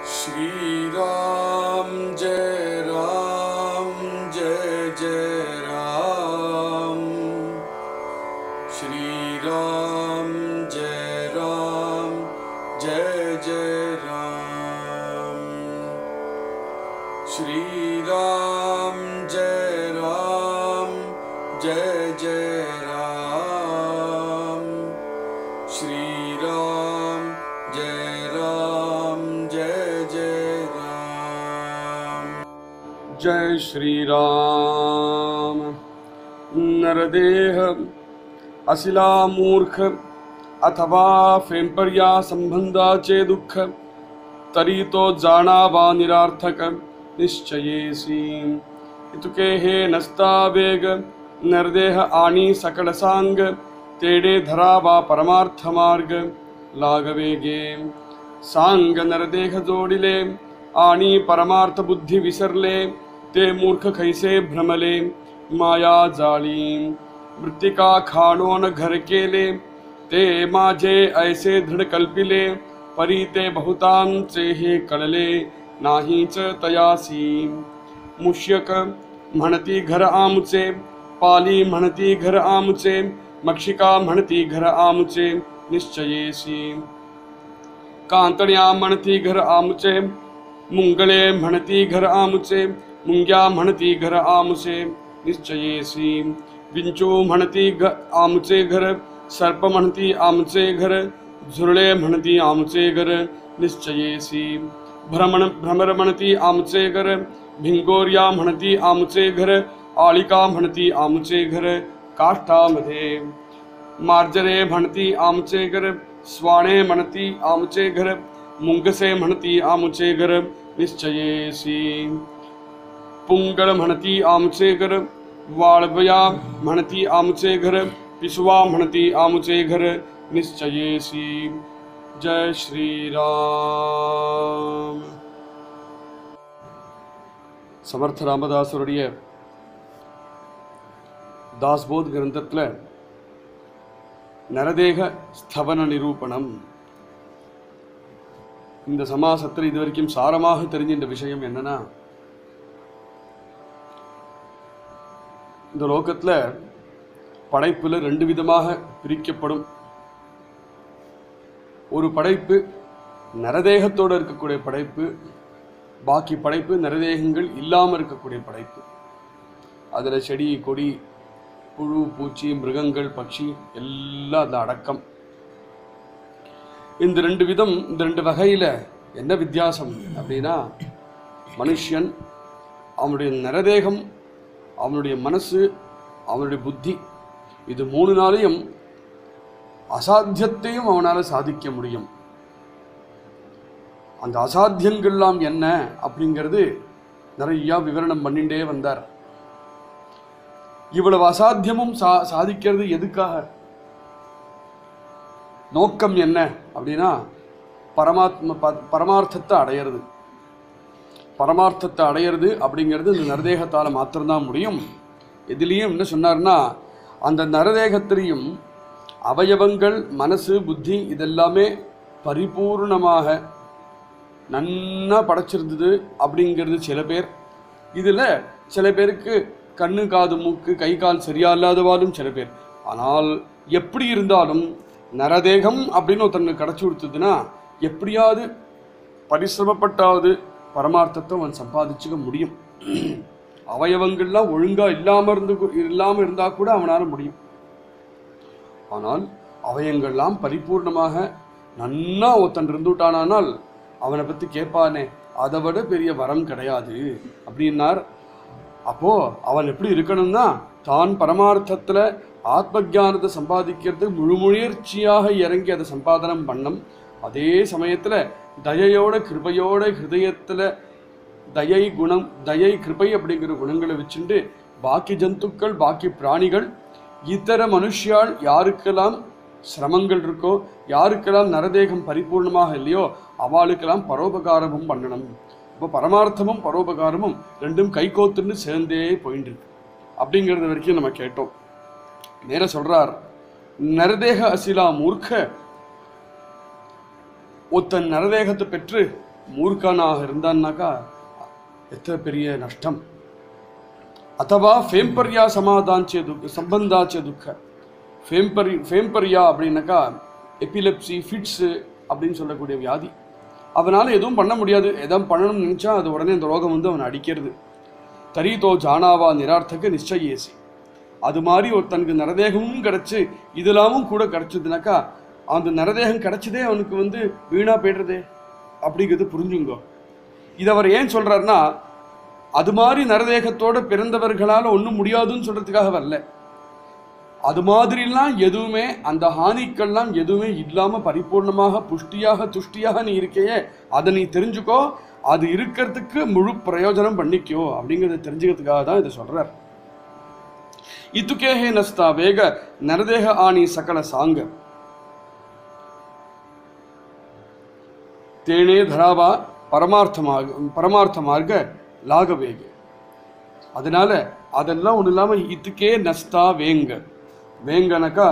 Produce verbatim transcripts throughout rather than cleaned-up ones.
श्री राम जय राम जय जय राम। श्री राम जय राम जय जय राम। श्री राम जय राम जय जय राम। श्री राम जय राम जय जय राम। जय श्री राम। नरदेह अशिला मूर्ख अथवा फेंपर्या संबंधाचे दुःख तरी तो जाणावा निरार्थक निश्चयेसी। इतुके हे नसता वेग नरदेह आणि सकळ सांग तेडे धरावा परमार्थ मार्ग लागवेगे। सांग नरदेह जोडिले आणि परमार्थ बुद्धी विसरले ते मूर्ख खैसे भ्रमले माया जाळी। मृत्तिका खाणोन घर केले ते माझे ऐसे दृढ कल्पिले परी ते बहुतांचे हे कळले नाहीच तयासी। मुष्यक म्हणती घर आमचे पाली म्हणती घर आमचे मक्षिका म्हणती घर आमचे निश्चयेसी। कांतण्या म्हणती घर आमचे मुंगळे म्हणती घर आमचे मुंग्या म्हणती घर आमचे निश्चयेसी। विंचू म्हणती आमचे घर सर्प म्हणती आमचे घर झुरळे म्हणती आमचे घर निश्चयेसी। भ्रमण भ्रमर म्हणती आमचे घर भिंगोर्या म्हणती आमचे घर आळिका म्हणती आमचे घर काष्ठामध्ये। मार्जरे म्हणती आमचे घर स्वाणे म्हणती आमचे घर मुंगसे म्हणती आमचे घर निश्चयेसी। पुंगळ म्हणती आमचे घर वाळवया म्हणती आमचे घर पिसवा म्हणती आमचे घर निश्चयेसी। जय श्री राम। समर्थ ராமதாசருடைய தாஸ்போத் கிரந்தத்துல நரதேக ஸ்தவன நிரூபணம் இந்த சமாசத்தில் இதுவரைக்கும் சாரமாக தெரிஞ்சின்ற விஷயம் என்னன்னா, இந்த லோகத்துல படைப்புல ரெண்டு விதமாக பிரிக்கப்படும். ஒரு படைப்பு நரதேகத்தோடு இருக்கக்கூடிய படைப்பு, பாக்கி படைப்பு நரதேகங்கள் இல்லாமல் இருக்கக்கூடிய படைப்பு. அதில் செடி கொடி புழு பூச்சி மிருகங்கள் பட்சி எல்லாம் அதில் அடக்கம். இந்த ரெண்டு விதம், இந்த ரெண்டு வகையில் என்ன வித்தியாசம் அப்படின்னா, மனுஷன் அவனுடைய நரதேகம், அவனுடைய மனசு, அவனுடைய புத்தி, இது மூணு நாளையும் அசாத்தியத்தையும் அவனால் சாதிக்க முடியும். அந்த அசாத்தியங்கள்லாம் என்ன அப்படிங்கிறது நிறைய விவரணம் பண்ணிட்டே வந்தார். இவ்வளவு அசாத்தியமும் சா சாதிக்கிறது எதுக்காக? நோக்கம் என்ன அப்படின்னா, பரமாத்ம பரமார்த்தத்தை அடையிறது. பரமார்த்தத்தை அடையிறது அப்படிங்கிறது இந்த நரதேகத்தால் மாத்திரம்தான் முடியும். எதுலேயும் என்ன சொன்னார்னா, அந்த நரதேகத்திலையும் அவயவங்கள் மனசு புத்தி இதெல்லாமே பரிபூர்ணமாக நன்னா படைச்சிருந்தது அப்படிங்கிறது சில பேர். இதில் சில பேருக்கு கண்ணு காது மூக்கு கை கால் சரியா இல்லாதவாலும் சில பேர். ஆனால் எப்படி இருந்தாலும் நரதேகம் அப்படின்னு ஒருத்தனுக்கு கிடச்சி கொடுத்ததுன்னா எப்படியாவது பரிசிரமப்பட்டாவது பரமார்த்தத்தை அவன் சம்பாதிச்சுக்க முடியும். அவயவங்கள்லாம் ஒழுங்காக இல்லாமல் இருந்து இல்லாமல் இருந்தால் கூட அவனால் முடியும். ஆனால் அவயங்கள்லாம் பரிபூர்ணமாக நன்னா ஒருத்தன் இருந்துட்டானால் அவனை பற்றி கேட்பானே, அதை விட பெரிய வரம் கிடையாது அப்படின்னார். அப்போது அவன் எப்படி இருக்கணும்னா, தான் பரமார்த்தத்தில் ஆத்ம ஜானத்தை சம்பாதிக்கிறது முழு முயற்சியாக இறங்கி அதை சம்பாதனம் பண்ணும். அதே சமயத்தில் தயையோட கிருபையோட ஹிருதயத்தில் தயை குணம், தயை கிருபை அப்படிங்கிற குணங்களை வச்சுட்டு பாக்கி ஜந்துக்கள் பாக்கி பிராணிகள் இதர மனுஷியால் யாருக்கெல்லாம் சிரமங்கள் இருக்கோ, யாருக்கெல்லாம் நரதேகம் பரிபூர்ணமாக இல்லையோ அவளுக்கெல்லாம் பரோபகாரமும் பண்ணணும். இப்போ பரமார்த்தமும் பரோபகாரமும் ரெண்டும் கைகோத்துன்னு சேர்ந்தே போயிட்டு இருக்கு அப்படிங்கிறது வரைக்கும் நம்ம கேட்டோம். நேர சொல்றார், நரதேக அசிலா மூர்க்க ஒத்தன் நரதேகத்தை பெற்று மூர்க்கனாக இருந்தான்னாக்கா எத்தனை பெரிய நஷ்டம். அத்தவா ஃபேம்பர்யா சமாதான்ச்சே துக்க சம்பந்தாச்சே துக்க. ஃபேம்பரி ஃபேம்பர்யா அப்படின்னாக்கா எபிலெப்சி ஃபிட்ஸு அப்படின்னு சொல்லக்கூடிய வியாதி. அவனால் எதுவும் பண்ண முடியாது. எதாவது பண்ணணும்னு நினச்சா அது உடனே அந்த ரோகம் வந்து அவனை அடிக்கிறது. தரீதோ ஜானாவா நிரார்த்தக நிச்சயேசி. அது மாதிரி ஒருத்தனுக்கு நரதேகமும் கிடச்சி இதெல்லாமும் கூட கிடச்சதுனாக்கா அந்த நரதேகம் கிடச்சதே அவனுக்கு வந்து வீணாக போய்டுறதே அப்படிங்கிறது புரிஞ்சுங்க. இது அவர் ஏன் சொல்கிறாருன்னா, அது மாதிரி நரதேகத்தோடு பிறந்தவர்களால் ஒன்றும் முடியாதுன்னு சொல்கிறதுக்காக வரல. அது மாதிரிலாம் எதுவுமே அந்த ஹானிக்கள்லாம் எதுவுமே இல்லாமல் பரிபூர்ணமாக புஷ்டியாக துஷ்டியாக நீ இருக்கையே அதை நீ தெரிஞ்சுக்கோ. அது இருக்கிறதுக்கு முழு பிரயோஜனம் பண்ணிக்கோ அப்படிங்கிறத தெரிஞ்சுக்கிறதுக்காக தான் இதை சொல்கிறார். இத்துக்கேஹே நஸ்தா வேக நரதேக ஆணி சகல சாங்க தேனே தராவா பரமார்த்தமாக பரமார்த்தமாக லாகவேக. அதனால அதெல்லாம் ஒன்றும் இல்லாமல் இதுக்கே நஸ்தா வேங்க. வேங்கனக்கா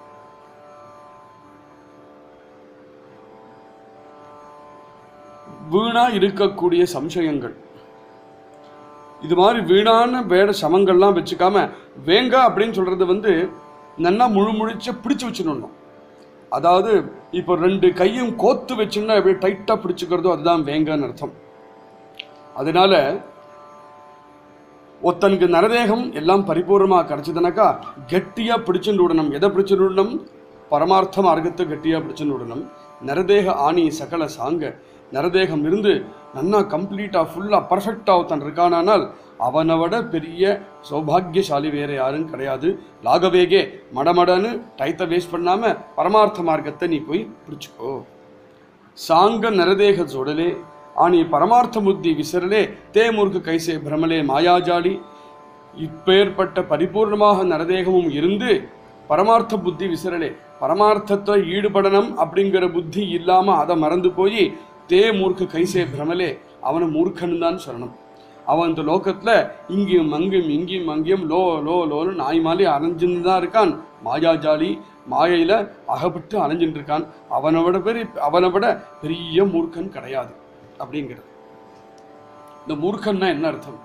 வீணா இருக்கக்கூடிய சம்சயங்கள், இது மாதிரி வீணான வேட சமங்கள்லாம் வச்சுக்காம வேங்க அப்படின்னு சொல்றது வந்து நல்லா முழு முழிச்ச பிடிச்சு வச்சுடணும். அதாவது இப்போ ரெண்டு கையும் கோத்து வச்சுன்னா எப்படி டைட்டாக பிடிச்சிக்கிறதோ அதுதான் வேங்கன்னு அர்த்தம். அதனால ஒருத்தனுக்கு நரதேகம் எல்லாம் பரிபூர்ணமாக கிடச்சிதுனாக்கா கெட்டியாக பிடிச்சுன்னு விடணும். எதை பிடிச்சுன்னு விடணும்? பரமார்த்த மார்க்கத்தை கெட்டியாக பிடிச்சுன்னு விடணும். நரதேக ஆணி சகல சாங்க. நரதேகம் இருந்து நன்னா கம்ப்ளீட்டாக ஃபுல்லாக பர்ஃபெக்டாக ஒருத்தன் இருக்கானால் அவனை விட பெரிய சௌபாகியசாலி வேறு யாரும் கிடையாது. லாகவேகே மடமடன்னு டைத்தை வேஸ்ட் பண்ணாமல் பரமார்த்த மார்க்கத்தை நீ போய் பிடிச்சிக்கோ. சாங்க நரதேக ஜோடலே ஆனி பரமார்த்த புத்தி விசரலே தே மூர்க்கு கைசே பிரமலே மாயாஜாலி. இப்பேற்பட்ட பரிபூர்ணமாக நரதேகமும் இருந்து பரமார்த்த புத்தி விசரலே பரமார்த்தத்தை ஈடுபடணும் அப்படிங்கிற புத்தி இல்லாமல் அதை மறந்து போய் தே மூர்க்கு கைசே பிரமலே அவனை மூர்க்கன்னு தான் சொல்லணும். அவன் இந்த லோகத்தில் இங்கேயும் அங்கேயும் இங்கேயும் அங்கேயும் லோ லோ லோன்னு நாய் மாலி அலைஞ்சுன்னு தான் இருக்கான். மாயாஜாலி மாயையில் அகப்பட்டு அலைஞ்சுட்டு இருக்கான். அவனை விட பெரிய அவனை விட பெரிய மூர்க்கன் கிடையாது அப்படிங்கிறது. இந்த மூர்க்கன்னா என்ன அர்த்தம்?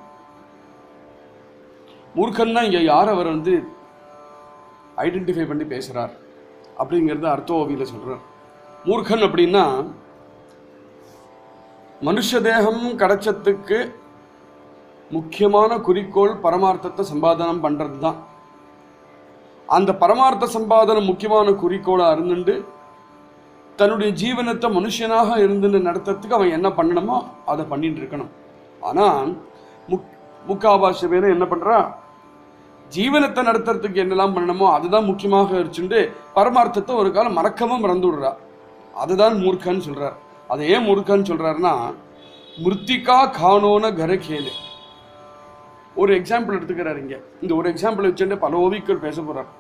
மூர்க்கன்னா இங்கே யார் அவர் வந்து ஐடென்டிஃபை பண்ணி பேசுகிறார் அப்படிங்கிறது அர்த்தோவியில் சொல்கிறார். மூர்க்கன் அப்படின்னா மனுஷ தேகம் கிடைச்சத்துக்கு முக்கியமான குறிக்கோள் பரமார்த்தத்தை சம்பாதனம் பண்ணுறது தான். அந்த பரமார்த்த சம்பாதனம் முக்கியமான குறிக்கோளாக இருந்துட்டு தன்னுடைய ஜீவனத்தை மனுஷனாக இருந்து நடத்துறதுக்கு அவன் என்ன பண்ணணுமோ அதை பண்ணிட்டு இருக்கணும். ஆனால் முக் முக்காபாஷ பேர் என்ன பண்ணுறா, ஜீவனத்தை நடத்துறதுக்கு என்னெல்லாம் பண்ணணுமோ அதுதான் முக்கியமாக வச்சுட்டு பரமார்த்தத்தை ஒரு காலம் மறக்கவும் மறந்து விடுறா. அதுதான் மூர்க்கன்னு சொல்கிறார். அதை ஏன் மூர்க்கன்னு சொல்கிறாருன்னா, மிருத்திகா காணோன கர கேளு. ஒரு எக்ஸாம்பிள் எடுத்துக்கிறார் இங்கே. இந்த ஒரு எக்ஸாம்பிள் வச்சுட்டு பல ஓவியர்கள் பேச போகிறார்.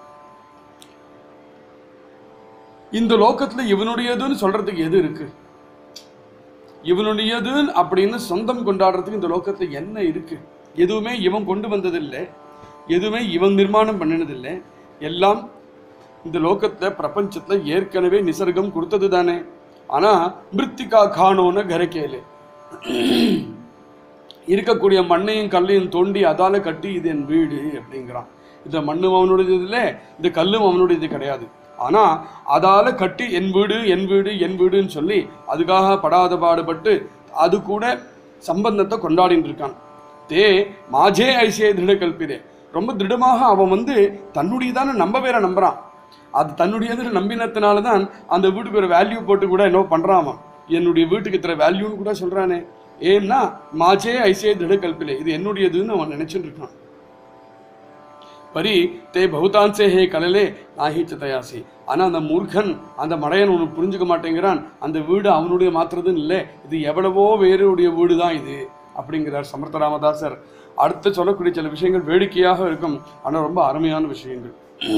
இந்த லோகத்தில் இவனுடையதுன்னு சொல்றதுக்கு எது இருக்கு? இவனுடையது அப்படின்னு சொந்தம் கொண்டாடுறதுக்கு இந்த லோகத்தில் என்ன இருக்கு? எதுவுமே இவன் கொண்டு வந்ததில்லை, எதுவுமே இவன் நிர்மாணம் பண்ணினதில்லை. எல்லாம் இந்த லோகத்தில் பிரபஞ்சத்தில் ஏற்கனவே நிசர்க்கம் கொடுத்தது தானே. ஆனால் மிருத்திகா காணோன்னு கரக்கேலு இருக்கக்கூடிய மண்ணையும் கல்லையும் தோண்டி அதால கட்டி இது என் வீடு அப்படிங்கிறான். இந்த மண்ணும் அவனுடையது இல்லை, இந்த கல்லும் அவனுடையது கிடையாது. ஆனால் அதால கட்டி என் வீடு என் வீடு என் வீடுன்னு சொல்லி அதுக்காக படாத பாடுபட்டு அது கூட சம்பந்தத்தை கொண்டாடிட்டு இருக்கான். தே மாஜே ஐசே திருட கல்பிதே. ரொம்ப திருடமாக அவன் வந்து தன்னுடையதான நம்ப வேற நம்புறான். அது தன்னுடையது நம்பினத்தினால தான் அந்த வீட்டுக்கு ஒரு வேல்யூ போட்டு கூட என்ன பண்ணுறான். அவன் என்னுடைய வீட்டுக்கு இத்தனை வேல்யூன்னு கூட சொல்கிறானே. ஏன்னா மாஜே ஐசே திருட கல்பிலே, இது என்னுடையதுன்னு அவன் நினைச்சுட்டு இருக்கான். பரி தே பகுதான்சே ஹே கலலே நாஹிச்ச தயாசி. ஆனால் அந்த மூர்க்கன் அந்த மடையன் ஒன்று புரிஞ்சுக்க மாட்டேங்கிறான். அந்த வீடு அவனுடைய மாத்திரதுன்னு இல்லை, இது எவ்வளவோ வேறுடைய வீடு தான் இது அப்படிங்கிறார் சமர்த்த ராமதாசர். அடுத்து சொல்லக்கூடிய சில விஷயங்கள் வேடிக்கையாக இருக்கும், ஆனால் ரொம்ப அருமையான விஷயங்கள்.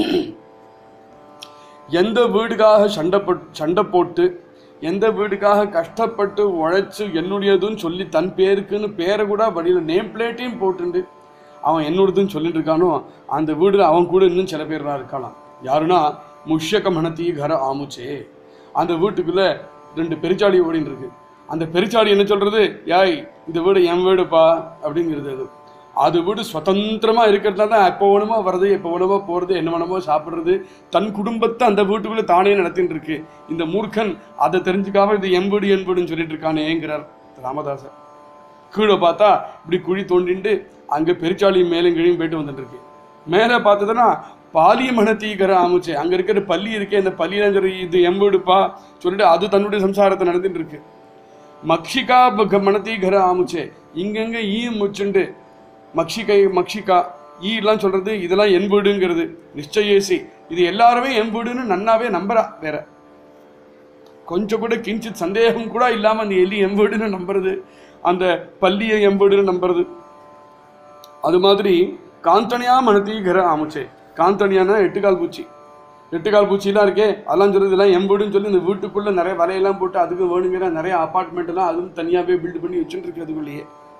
எந்த வீடுக்காக சண்டை சண்டை போட்டு எந்த வீடுக்காக கஷ்டப்பட்டு உழைச்சு என்னுடையதுன்னு சொல்லி தன் பேருக்குன்னு பேரை கூட வழியில் நேம் பிளேட்டையும் போட்டுண்டு அவன் என்னோடதுன்னு சொல்லிட்டு இருக்கானோ அந்த வீடு அவன் கூட இன்னும் சில பேர் இருக்கலாம். யாருன்னா முஷ்யக மனத்தி கர ஆமுச்சே. அந்த வீட்டுக்குள்ளே ரெண்டு பெருச்சாடி ஓடின்னு இருக்கு. அந்த பெருச்சாளி என்ன சொல்றது, யாய் இந்த வீடு என் வீடுப்பா அப்படிங்கிறது. அது அது வீடு சுதந்திரமா இருக்கிறதா தான் எப்போ வேணுமோ வருது, எப்போ வேணுமோ போறது, என்ன வேணுமோ சாப்பிடுறது, தன் குடும்பத்தை அந்த வீட்டுக்குள்ள தானே நடத்திட்டு இருக்கு. இந்த மூர்க்கன் அதை தெரிஞ்சுக்காம இது என் வீடு என் வீடுன்னு சொல்லிட்டு இருக்கானேங்கிறார் ராமதாசர். கீழே பார்த்தா இப்படி குழி தோண்டிண்டு அங்க பெருச்சாளி மேலும் கீழையும் போயிட்டு வந்துட்டு இருக்கு. மேலே பார்த்ததுன்னா பாலிய மனத்தீகர ஆமுச்சு, அங்க இருக்கிற பள்ளி இருக்கே, அந்த பள்ளியில சொல்லி இது என் வீடுப்பா சொல்லிட்டு அது தன்னுடைய சம்சாரத்தை நடந்துட்டு இருக்கு. மக்ஷிகா மனத்தீகர ஆமுச்சே, இங்கங்க ஈ முச்சுண்டு மக்ஷிகை மக்ஷிகா ஈ எல்லாம் சொல்றது இதெல்லாம் என் வீடுங்கிறது. நிச்சயேசி இது எல்லாருமே என் வீடுன்னு நன்னாவே நம்புறா. வேற கொஞ்சம் கூட கிஞ்சித் சந்தேகம் கூட இல்லாம அந்த எலி என் வீடுன்னு நம்புறது, அந்த பள்ளியை என் வீடுன்னு நம்புறது. அது மாதிரி காந்தனியா மனத்தீகர ஆமுச்சே, காந்தனியானா எட்டுக்கால் பூச்சி, எட்டுக்கால் பூச்சிலாம் இருக்கே அதெல்லாம் சொல்றது இதெல்லாம் என் வீடுன்னு சொல்லி இந்த வீட்டுக்குள்ள நிறைய வலையெல்லாம் போட்டு அதுக்கு வேணுங்கிற நிறைய அப்பார்ட்மெண்ட் எல்லாம் அதுவும் தனியாவே பில்டு பண்ணி வச்சுட்டு இருக்கு அதுக்குள்ளேயே.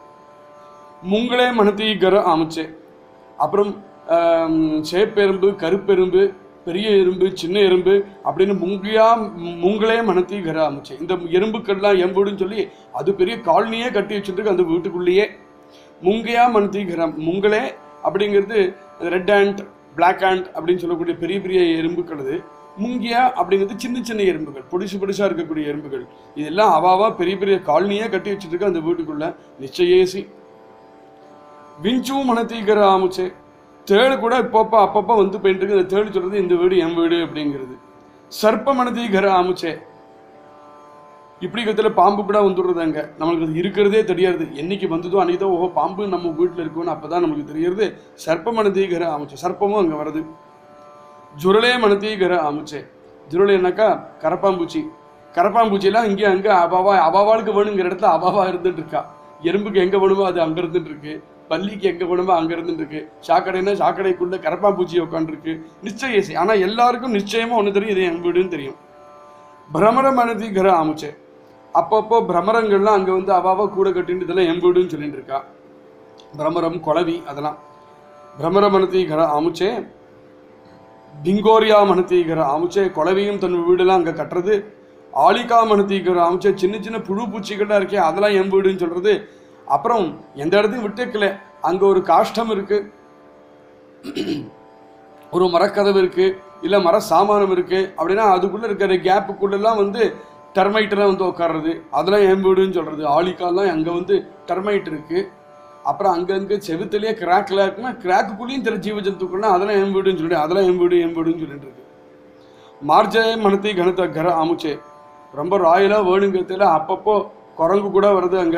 முங்களே மனத்தீகர ஆமுச்சே, அப்புறம் சேப்பெரும்பு கருப்பெரும்பு பெரிய எறும்பு சின்ன எறும்பு அப்படின்னு முங்கியா முங்களே மனத்தீகர ஆமுச்சே, இந்த எறும்புக்கள்லாம் எம்புடுன்னு சொல்லி அது பெரிய காலனியே கட்டி வச்சுட்டு அந்த வீட்டுக்குள்ளேயே. முங்கையா மனத்தீகரம், முங்களே அப்படிங்கிறது ரெட் ஆண்ட் பிளாக் ஆண்ட் அப்படின்னு சொல்லக்கூடிய பெரிய பெரிய எறும்புக்கள். அது முங்கியா அப்படிங்கிறது சின்ன சின்ன எறும்புகள், பொடிசு பொடிசா இருக்கக்கூடிய எறும்புகள். இதெல்லாம் அவாவா பெரிய பெரிய காலனியே கட்டி வச்சுட்டு இருக்கு அந்த வீட்டுக்குள்ள. நிச்சயேசி விஞ்சு மனத்தீகர ஆமுச்சே, தேடு கூட இப்பப்போ அப்பப்போ வந்து போயிட்டு இருக்கு. அந்த தேடு சொல்றது இந்த வீடு என் வீடு அப்படிங்கிறது. சர்ப்ப மனத்தீகர ஆமுச்சே, இப்படி கத்துல பாம்பு கூட வந்துடுறது அங்க, நம்மளுக்கு அது இருக்கிறதே தெரியாது. என்னைக்கு வந்ததோ அன்னைக்கு தான் ஓஹோ பாம்பு நம்ம வீட்டுல இருக்குன்னு அப்பதான் நமக்கு தெரியுது. சர்ப்ப மனத்தீகர ஆமுச்சே, சர்ப்பமும் அங்க வருது. ஜுரலே மனத்தீகர ஆமுச்சே, ஜுரலேனாக்கா கரப்பாம்பூச்சி. கரப்பாம்பூச்சியெல்லாம் இங்கே அங்க அவாவா அவாவாளுக்கு வேணுங்கிற இடத்துல அவாவா இருந்துட்டு இருக்கா. எறும்புக்கு எங்க வேணுமோ அது அங்க இருந்துட்டு இருக்கு, பள்ளிக்கு எங்க வேணுமோ அங்க இருந்துட்டு இருக்கு, சாக்கடைன்னா சாக்கடைக்குள்ள கரப்பாம்பூச்சி உட்காந்துருக்கு. நிச்சயேசி, ஆனா எல்லாருக்கும் நிச்சயமா ஒண்ணு தெரியும், இது என் வீடுன்னு தெரியும். பிரமர மனத்தீகர ஆமுச்சே, அப்பப்போ பிரமரங்கள்லாம் அங்க வந்து அவாவா கூட கட்டிட்டு இதெல்லாம் என் வீடுன்னு சொல்லிட்டு இருக்கா. பிரமரம் குளவி அதெல்லாம். பிரமர மனத்தீகர ஆமுச்சே பிங்கோரியா மனத்தீகர ஆமுச்சே, குளவியும் தன் வீடெல்லாம் அங்க கட்டுறது. ஆலிகா மனத்தீகர ஆமுச்சே, சின்ன சின்ன புழு பூச்சிகள்லாம் இருக்கே அதெல்லாம் என் வீடுன்னு சொல்றது. அப்புறம் எந்த இடத்தையும் விட்டுக்கல, அங்க ஒரு காஷ்டம் இருக்கு, ஒரு மரக்கதவு இருக்கு, இல்ல மர சாமானம் இருக்கு அப்படின்னா அதுக்குள்ள இருக்கிற கேப்புக்குள்ளெல்லாம் வந்து டெர்மைட் எல்லாம் வந்து உட்கார்றது, அதெல்லாம் என் வீடுன்னு சொல்றது. ஆலிக்காலாம் அங்க வந்து டெர்மைட் இருக்கு. அப்புறம் அங்கங்க செவுத்துலயே கிராக்ல இருக்குன்னா கிராக்குக்குள்ளேயும் தெரிய ஜீவ ஜந்துக்கள்லாம் அதெல்லாம் என் வீடுன்னு சொல்லிட்டு அதெல்லாம் என் வீடு என் வீடுன்னு சொல்லிட்டு இருக்கு. மார்ஜய மனத்தை கனத்த கர ஆமுச்சே, ரொம்ப ராயலா வேணுங்கிறதுல அப்பப்போ குரங்கு கூட வருது அங்க.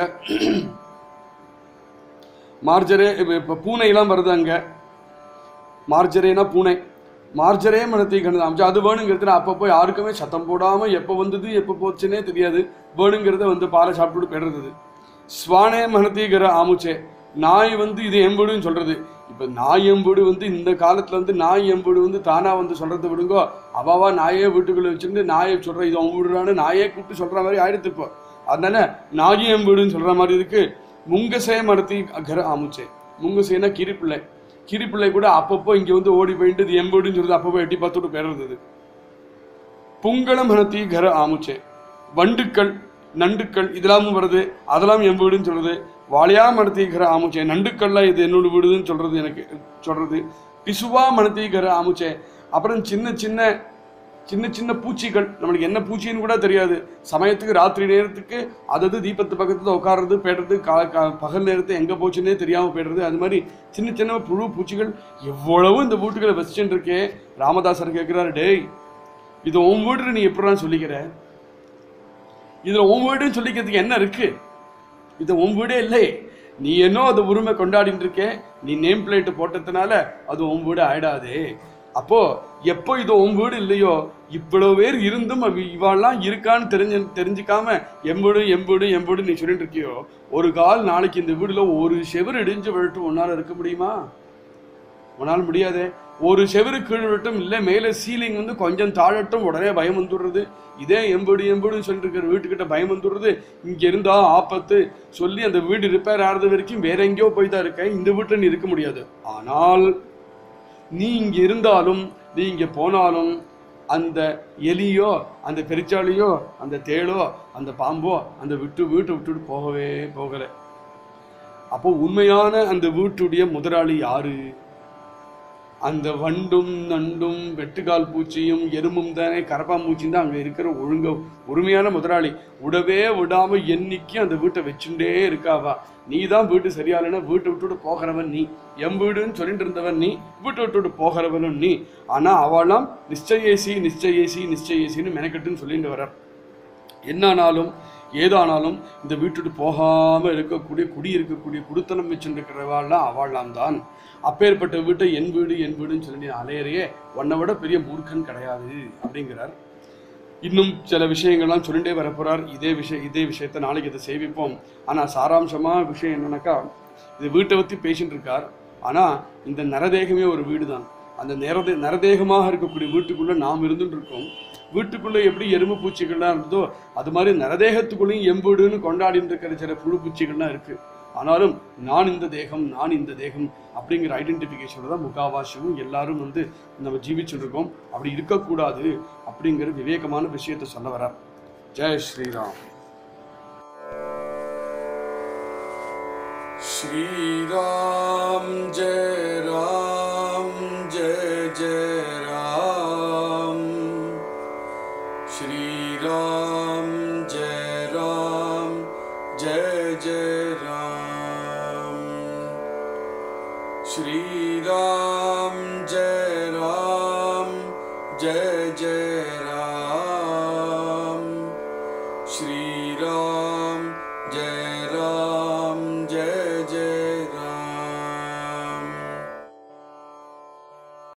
மார்ஜரே இப்போ பூனையெல்லாம் வருது அங்க. மார்ஜரேனா பூனை. மார்ஜரே மனத்தை கனது ஆமுச்சே, அது வேணுங்கிறதுல அப்பப்போ யாருக்குமே சத்தம் போடாம எப்போ வந்தது எப்போ போச்சுன்னே தெரியாது, வேணுங்கிறத வந்து பாலை சாப்பிட்டு போயிடுறது. ஸ்வானே மனத்தீகர ஆமுச்சே, நாய் வந்து இது எம்புடுன்னு சொல்றது. இப்போ நாய் எம்புடு வந்து இந்த காலத்துல வந்து நாய் எம்புடு வந்து தானா வந்து சொல்றதை விடுங்கோ, அவாவா நாயே வீட்டுக்குள்ள வச்சுட்டு நாயை சொல்ற இது அவன் வீடுறான்னு நாயே கூப்பிட்டு சொல்ற மாதிரி ஆயிடுத்து இப்போ. அதனால நாய் எம்புடுன்னு சொல்ற மாதிரி இருக்கு. முங்கசே மனத்தி கர ஆமுச்சே, முங்கசேனா கிரிப்பிள்ளை. கிரிப்பிள்ளை கூட அப்பப்போ இங்க வந்து ஓடி போயிட்டு இது எம்புடுன்னு சொல்றது அப்பப்போ எட்டி பார்த்துட்டு போயிடுறது. புங்கள மனத்தி கர ஆமுச்சே, வண்டுக்கள் நண்டுக்கள் இதெல்லாமும் வருது, அதெல்லாம் என் வீடுன்னு சொல்றது. வாழையா மனத்தீகர ஆமுச்சே, நண்டுக்கள்லாம் இது என்னோட வீடுன்னு சொல்றது எனக்கு சொல்றது. பிசுவா மனத்தீகர ஆமுச்சே, அப்புறம் சின்ன சின்ன சின்ன சின்ன பூச்சிகள், நம்மளுக்கு என்ன பூச்சின்னு கூட தெரியாது, சமயத்துக்கு ராத்திரி நேரத்துக்கு அதாவது தீபத்து பக்கத்துல உட்கார்றது போய்டுறது, பகல் நேரத்தை எங்க போச்சுன்னே தெரியாம போய்டுறது. அது மாதிரி சின்ன சின்ன புழு பூச்சிகள் எவ்வளவு இந்த வீட்டுகளை வச்சுட்டு இருக்கே. ராமதாசர் கேட்கிறாரு, டேய் இது உன் வீடு நீ எப்படிலாம் சொல்லிக்கிற, இதுல உன் வீடுன்னு சொல்லிக்கிறதுக்கு என்ன இருக்கு, இது உன் வீடே இல்லை, நீ என்ன அது உரிமை கொண்டாடிட்டு இருக்கே, நீ நேம் பிளேட் போட்டதுனால அது உன் வீடு ஆயிடாதே. அப்போ எப்போ இது உன் வீடு இல்லையோ இவ்வளவு பேர் இருந்தும் இவாள்லாம் இருக்கான்னு தெரிஞ்சு தெரிஞ்சுக்காம எம்பூடு எம்பூடு எம்பூடு நீ சொல்லிட்டு இருக்கியோ, ஒரு கால் நாளைக்கு இந்த வீடுல ஒரு செவரு இடிஞ்சு விழட்டு உன்னால இருக்க முடியுமா? உன்னால முடியாதே. ஒரு செவரு கீழ் விட்டும் இல்லை மேலே சீலிங் வந்து கொஞ்சம் தாழட்டும் உடனே பயம் வந்துடுறது. இதே எம்பூடு எம்பூடுன்னு சொல்லிட்டு இருக்கிற வீட்டுக்கிட்ட பயம் வந்துடுறது. இங்க இருந்தா ஆபத்து சொல்லி அந்த வீடு ரிப்பேர் ஆகிறது வரைக்கும் வேற எங்கேயோ போய் தான் இருக்க, இந்த வீட்டுல நீ இருக்க முடியாது. ஆனால் நீ இங்க இருந்தாலும் நீ இங்க போனாலும் அந்த எலியோ அந்த பெருச்சாளியோ அந்த தேளோ அந்த பாம்போ அந்த விட்டு வீட்டை விட்டுட்டு போகவே போகலை. அப்போ உண்மையான அந்த வீட்டுடைய முதலாளி யாரு? அந்த வண்டும் நண்டும் வெட்டுக்கால் பூச்சியும் எறும்பும் தானே, கரப்பாம்பூச்சியும் தான் அங்கே இருக்கிற ஒழுங்க உரிமையான முதலாளி. விடவே விடாம என்னைக்கு அந்த வீட்டை வச்சுட்டே இருக்காவா. நீ தான் வீட்டு சரியாலன்னா வீட்டை விட்டுட்டு போகிறவன் நீ, எம் வீடுன்னு சொல்லிட்டு இருந்தவன் நீ, வீட்டை விட்டுட்டு போகிறவனும் நீ. ஆனா அவளாம் நிச்சயேசி நிச்சயேசி நிச்சயேசின்னு மெனக்கட்டுன்னு சொல்லிட்டு வர்றார். என்னானாலும் ஏதானாலும் இந்த வீட்டுட்டு போகாம இருக்கக்கூடிய குடி இருக்கக்கூடிய குடுத்தனம் வச்சுருக்கிறவாள்லாம் அவள்லாம் தான். அப்பேற்பட்ட வீட்டை என் வீடு என் வீடுன்னு சொல்லி அலையறையே உன்னை விட பெரிய மூர்க்கன் கிடையாது அப்படிங்கிறார். இன்னும் சில விஷயங்கள்லாம் சொல்லிட்டே வரப்போறார். இதே விஷயம் இதே விஷயத்த நாளைக்கு இதை சேவிப்போம். ஆனா சாராம்சமா விஷயம் என்னன்னாக்கா, இது வீட்டை பத்தி பேசிட்டு இருக்கார். ஆனா இந்த நரதேகமே ஒரு வீடு தான். அந்த நரதே நரதேகமாக இருக்கக்கூடிய வீட்டுக்குள்ள நாம் இருந்துட்டு இருக்கோம். வீட்டுக்குள்ள எப்படி எறும்பு பூச்சிகள்லாம் இருந்ததோ அது மாதிரி நரதேகத்துக்குள்ளேயும் எம்பூடுன்னு கொண்டாடிட்டு இருக்கிற சில புழு பூச்சிகள்லாம் இருக்கு. ஆனாலும் நான் இந்த தேகம் நான் இந்த தேகம் அப்படிங்கிற ஐடென்டிஃபிகேஷனோட தான் முகாவாசியும் எல்லாரும் வந்து நம்ம ஜீவிச்சுட்டு இருக்கோம். அப்படி இருக்கக்கூடாது அப்படிங்கிற விவேகமான விஷயத்தை சொல்ல வர. ஜெய் ஸ்ரீராம். ஸ்ரீராம் ஜெய ராம் ஜெய ஜெய ராம். ஸ்ரீராம் ஜெய ராம் ஜெய ஜெய ராம். ஸ்ரீராம் ஜெய ராம் ஜெய ஜெய